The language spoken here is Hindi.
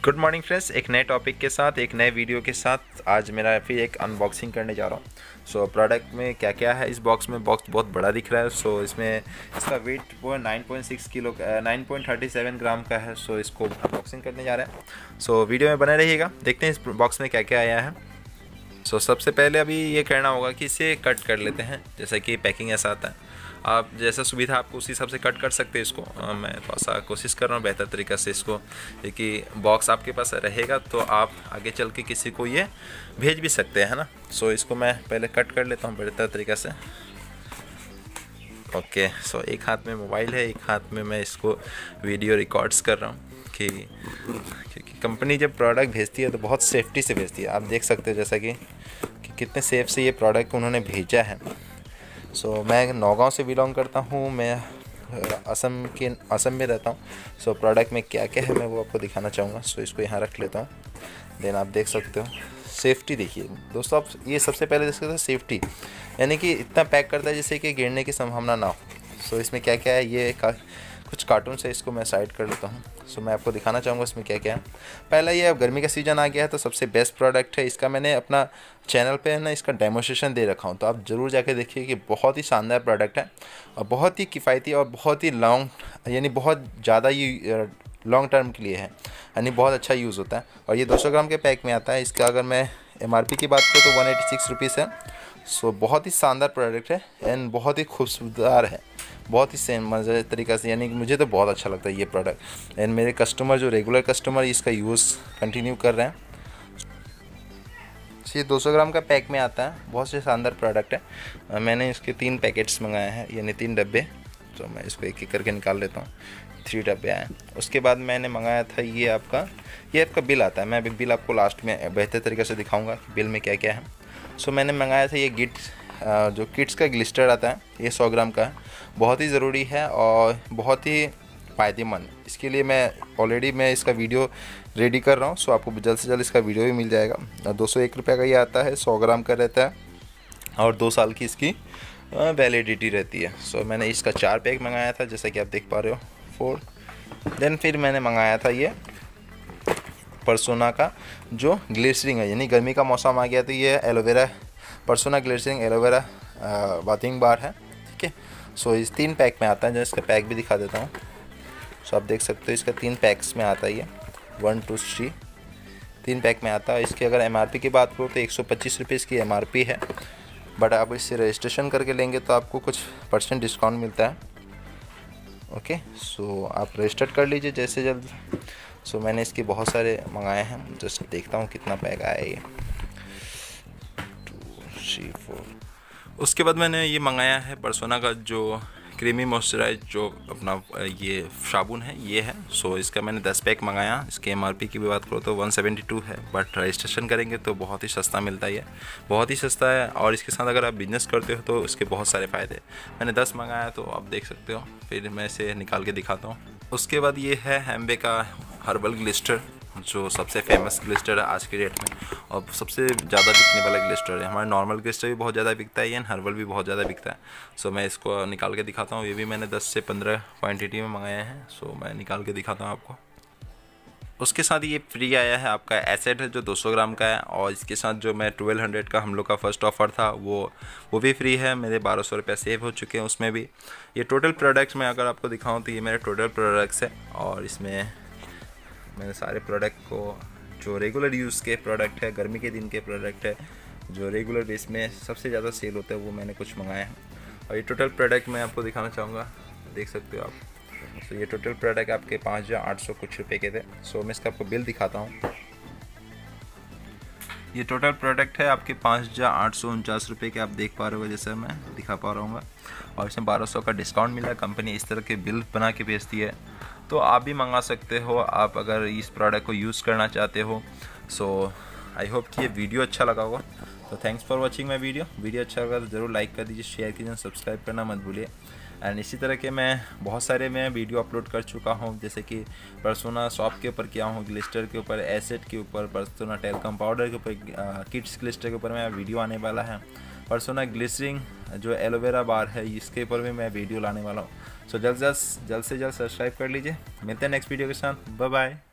गुड मॉर्निंग फ्रेंड्स, एक नए टॉपिक के साथ एक नए वीडियो के साथ आज मेरा फिर एक अनबॉक्सिंग करने जा रहा हूँ। सो प्रोडक्ट में क्या क्या है इस बॉक्स में। बॉक्स बहुत बड़ा दिख रहा है। सो इसमें इसका वेट वो 9.6 किलो 9.37 ग्राम का है। सो इसको अनबॉक्सिंग करने जा रहे हैं। सो वीडियो में बने रहिएगा, देखते हैं इस बॉक्स में क्या क्या आया है। सो सबसे पहले अभी ये करना होगा कि इसे कट कर लेते हैं। जैसा कि पैकिंग ऐसा आता है, आप जैसा सुविधा आपको उस हिसाब से कट कर सकते हैं इसको। मैं थोड़ा सा कोशिश कर रहा हूँ बेहतर तरीक़ा से इसको, कि बॉक्स आपके पास रहेगा तो आप आगे चल के किसी को ये भेज भी सकते हैं, है ना। सो इसको मैं पहले कट कर लेता हूँ बेहतर तरीक़ा से। ओके, सो एक हाथ में मोबाइल है, एक हाथ में मैं इसको वीडियो रिकॉर्ड्स कर रहा हूँ क्योंकि कंपनी जब प्रोडक्ट भेजती है तो बहुत सेफ्टी से भेजती है। आप देख सकते हैं जैसा कि कितने सेफ से ये प्रोडक्ट उन्होंने भेजा है। सो मैं नौगांव से बिलोंग करता हूँ, मैं असम में रहता हूँ। सो प्रोडक्ट में क्या क्या है मैं वो आपको दिखाना चाहूँगा। सो इसको यहाँ रख लेता हूँ। देन आप देख सकते हो सेफ्टी। देखिए दोस्तों, आप ये सबसे पहले देख सकते हो सेफ्टी, यानी कि इतना पैक करता है जिससे कि गिरने की संभावना ना हो। सो इसमें क्या क्या है, ये कुछ कार्टून से इसको मैं साइड कर लेता हूँ। सो मैं आपको दिखाना चाहूँगा इसमें क्या क्या है। पहला, ये अब गर्मी का सीज़न आ गया है तो सबसे बेस्ट प्रोडक्ट है। इसका मैंने अपना चैनल पे है ना इसका डेमोस्ट्रेशन दे रखा हूँ, तो आप ज़रूर जाके देखिए कि बहुत ही शानदार प्रोडक्ट है और बहुत ही किफ़ायती और बहुत ही लॉन्ग, यानी बहुत ज़्यादा ये लॉन्ग टर्म के लिए है, यानी बहुत अच्छा यूज़ होता है। और ये 200 ग्राम के पैक में आता है। इसका अगर मैं MRP की बात करूँ तो 186 रुपीज़ है। सो बहुत ही शानदार प्रोडक्ट है एंड बहुत ही खूबसूरत है, बहुत ही सेम मज़े तरीक़ा से, यानी कि मुझे तो बहुत अच्छा लगता है ये प्रोडक्ट। एंड मेरे कस्टमर जो रेगुलर कस्टमर इसका यूज़ कंटिन्यू कर रहे हैं। ये 200 ग्राम का पैक में आता है, बहुत से शानदार प्रोडक्ट है। मैंने इसके 3 पैकेट्स मंगाए हैं, यानी 3 डब्बे। तो मैं इसको एक एक करके निकाल लेता हूँ। 3 डब्बे आए। उसके बाद मैंने मंगाया था ये आपका बिल आता है। मैं अभी बिल आपको लास्ट में बेहतर तरीके से दिखाऊँगा कि बिल में क्या क्या है। सो मैंने मंगाया था ये जो किड्स का ग्लिस्टर आता है, ये 100 ग्राम का है। बहुत ही ज़रूरी है और बहुत ही फ़ायदेमंद। इसके लिए मैं इसका वीडियो रेडी कर रहा हूँ। सो आपको जल्द से जल्द इसका वीडियो भी मिल जाएगा। 201 रुपये का ये आता है, 100 ग्राम का रहता है और 2 साल की इसकी वैलिडिटी रहती है। सो मैंने इसका 4 पैक मंगाया था, जैसा कि आप देख पा रहे हो, 4। देन फिर मैंने मंगाया था ये पर्सोना का जो ग्लिसरिंग है, यानी गर्मी का मौसम आ गया तो ये aloe vera persona glycerin aloe vera bathing bar है, ठीक है। सो इस 3 पैक में आता है, जो इसका पैक भी दिखा देता हूँ। सो आप देख सकते हो इसका 3 पैक्स में आता है ये 1 2 3 3 पैक में आता है। इसकी अगर MRP की बात करूँ तो 125 रुपये इसकी MRP है, बट आप इससे रजिस्ट्रेशन करके लेंगे तो आपको कुछ % डिस्काउंट मिलता है। ओके, सो आप रजिस्टर कर लीजिए जैसे जल्द। सो मैंने इसके बहुत सारे मंगाए हैं, जस्ट देखता हूँ कितना पैक आया ये। 2 3 4। उसके बाद मैंने ये मंगाया है पर्सोना का जो क्रीमी मॉइस्चराइज जो अपना ये साबुन है, ये है। सो इसका मैंने 10 पैक मंगाया। इसके MRP की भी बात करो तो 172 है, बट रजिस्ट्रेशन करेंगे तो बहुत ही सस्ता मिलता है, ये बहुत ही सस्ता है। और इसके साथ अगर आप बिजनेस करते हो तो इसके बहुत सारे फ़ायदे। मैंने 10 मंगाया तो आप देख सकते हो, फिर मैं इसे निकाल के दिखाता हूँ। उसके बाद ये है हैम्बे का हर्बल ग्लिस्टर, जो सबसे फेमस ग्लिस्टर है आज की डेट में और सबसे ज़्यादा बिकने वाला ग्लिस्टर है। हमारा नॉर्मल ग्लिस्टर भी बहुत ज़्यादा बिकता है, एंड हर्बल भी बहुत ज़्यादा बिकता है। सो मैं इसको निकाल के दिखाता हूँ। ये भी मैंने 10 से 15 क्वांटिटी में मंगाए हैं। सो मैं निकाल के दिखाता हूँ आपको। उसके साथ ये फ्री आया है आपका एसेट है जो 200 ग्राम का है, और इसके साथ जो मैं 1200 का हम लोग का फर्स्ट ऑफ़र था वो भी फ्री है। मेरे 1200 रुपये सेव हो चुके हैं उसमें भी। ये टोटल प्रोडक्ट्स में अगर आपको दिखाऊँ तो ये मेरे टोटल प्रोडक्ट्स है, और इसमें मैंने सारे प्रोडक्ट को जो रेगुलर यूज़ के प्रोडक्ट है, गर्मी के दिन के प्रोडक्ट है, जो रेगुलर बेस में सबसे ज़्यादा सेल होता है, वो मैंने कुछ मंगाए हैं। और ये टोटल प्रोडक्ट मैं आपको दिखाना चाहूँगा, देख सकते हो आप। सो ये टोटल प्रोडक्ट आपके 5,800 कुछ रुपये के थे। सो मैं इसका आपको बिल दिखाता हूँ। ये टोटल प्रोडक्ट है आपके 5,849 रुपये के, आप देख पा रहे हो जैसे मैं दिखा पा रहा हूँ। और इसमें 1200 का डिस्काउंट मिला। कंपनी इस तरह के बिल बना के भेजती है, तो आप भी मंगा सकते हो आप अगर इस प्रोडक्ट को यूज़ करना चाहते हो। सो आई होप कि ये वीडियो अच्छा लगा होगा। तो thanks for watching my video अच्छा लगा तो ज़रूर लाइक कर दीजिए, शेयर कीजिए, सब्सक्राइब करना मत भूलिए। एंड इसी तरह के मैं बहुत सारे वीडियो अपलोड कर चुका हूँ, जैसे कि पर्सोना शॉप के ऊपर किया हूँ, ग्लिस्टर के ऊपर, एसिड के ऊपर, पर्सोना टेल्कम पाउडर के ऊपर, किड्स ग्लिस्टर के ऊपर मैं वीडियो आने वाला है। पर्सोना ग्लिसरिंग जो एलोवेरा बार है इसके ऊपर भी मैं वीडियो लाने वाला हूँ। सो जल्द से जल्द सब्सक्राइब कर लीजिए। मिलते हैं नेक्स्ट वीडियो के साथ। Bye bye.